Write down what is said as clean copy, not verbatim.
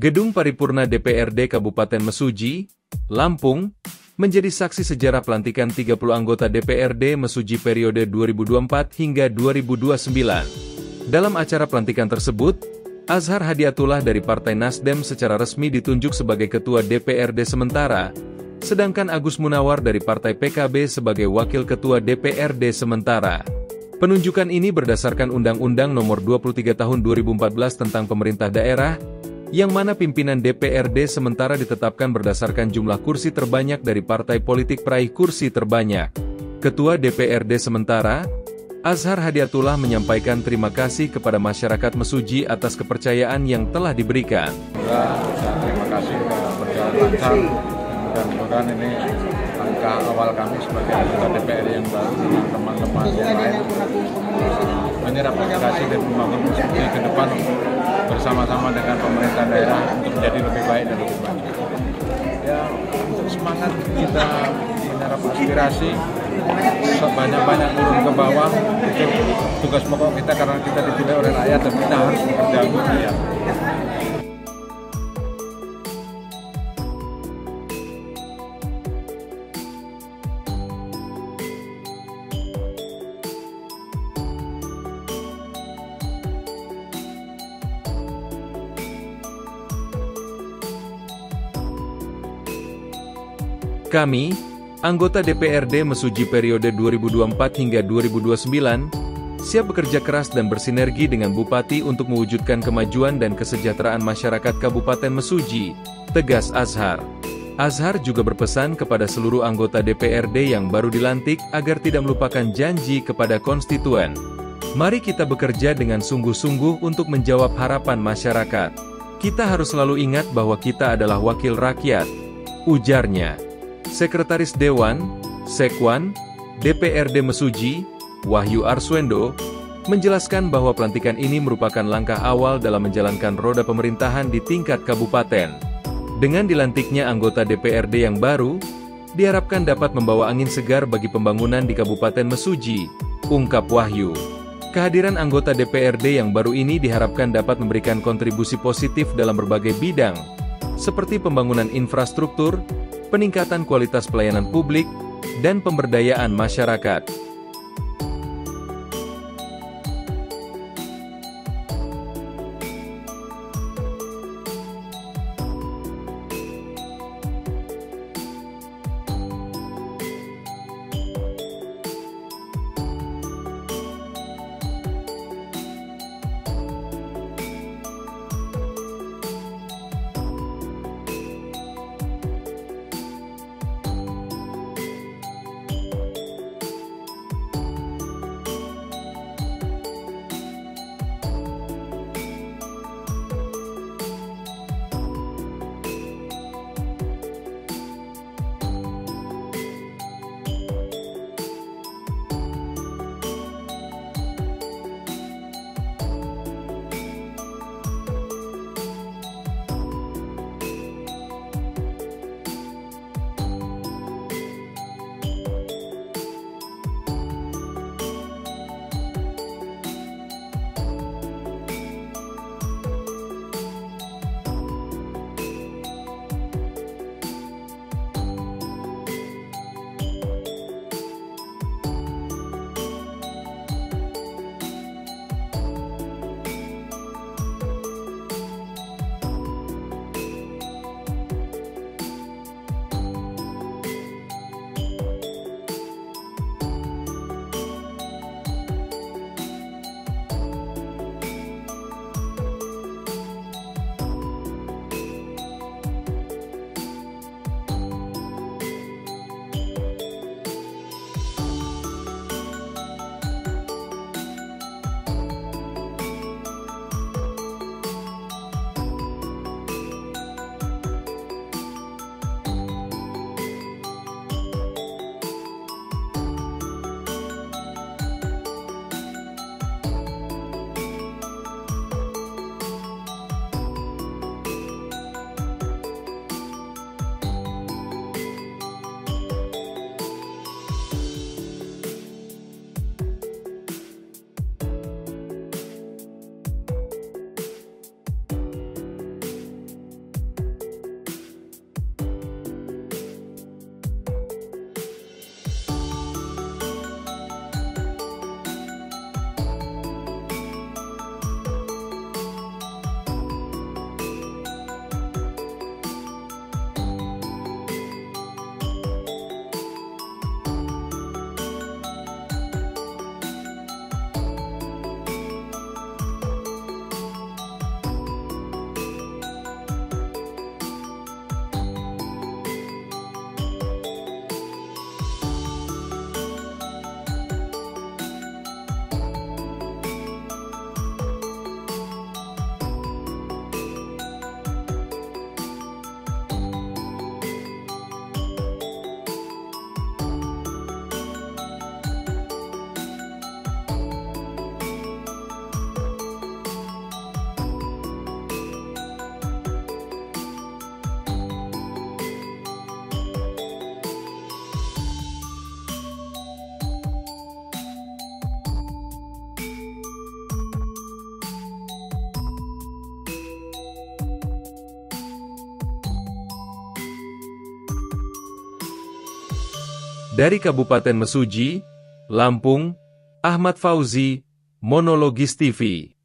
Gedung Paripurna DPRD Kabupaten Mesuji, Lampung, menjadi saksi sejarah pelantikan 30 anggota DPRD Mesuji periode 2024 hingga 2029. Dalam acara pelantikan tersebut, Azhar Hadiatullah dari Partai Nasdem secara resmi ditunjuk sebagai Ketua DPRD sementara, sedangkan Agus Munawar dari Partai PKB sebagai Wakil Ketua DPRD sementara. Penunjukan ini berdasarkan Undang-Undang Nomor 23 Tahun 2014 tentang Pemerintah Daerah, yang mana pimpinan DPRD sementara ditetapkan berdasarkan jumlah kursi terbanyak dari partai politik peraih kursi terbanyak. Ketua DPRD sementara, Azhar Hadiatullah menyampaikan terima kasih kepada masyarakat Mesuji atas kepercayaan yang telah diberikan. Terima kasih sudah berjalan lancar, dan mudah-mudahan ini langkah awal kami sebagai anggota DPR yang baru dengan teman-teman yang lain menyerap aspirasi dan membangun Mesuji ke depan bersama-sama dengan pemerintah daerah untuk menjadi lebih baik dan lebih maju. Ya, untuk semangat kita menyerap aspirasi, banyak-banyak turun ke bawah, itu tugas pokok kita karena kita dipilih oleh rakyat dan kita harus bekerja untuk rakyat. Kami, anggota DPRD Mesuji periode 2024 hingga 2029, siap bekerja keras dan bersinergi dengan Bupati untuk mewujudkan kemajuan dan kesejahteraan masyarakat Kabupaten Mesuji, tegas Azhar. Azhar juga berpesan kepada seluruh anggota DPRD yang baru dilantik agar tidak melupakan janji kepada konstituen. Mari kita bekerja dengan sungguh-sungguh untuk menjawab harapan masyarakat. Kita harus selalu ingat bahwa kita adalah wakil rakyat, ujarnya. Sekretaris Dewan, Sekwan, DPRD Mesuji, Wahyu Arswendo, menjelaskan bahwa pelantikan ini merupakan langkah awal dalam menjalankan roda pemerintahan di tingkat kabupaten. Dengan dilantiknya anggota DPRD yang baru, diharapkan dapat membawa angin segar bagi pembangunan di Kabupaten Mesuji, ungkap Wahyu. Kehadiran anggota DPRD yang baru ini diharapkan dapat memberikan kontribusi positif dalam berbagai bidang, seperti pembangunan infrastruktur, peningkatan kualitas pelayanan publik, dan pemberdayaan masyarakat. Dari Kabupaten Mesuji, Lampung, Ahmad Fauzi, Monologis TV.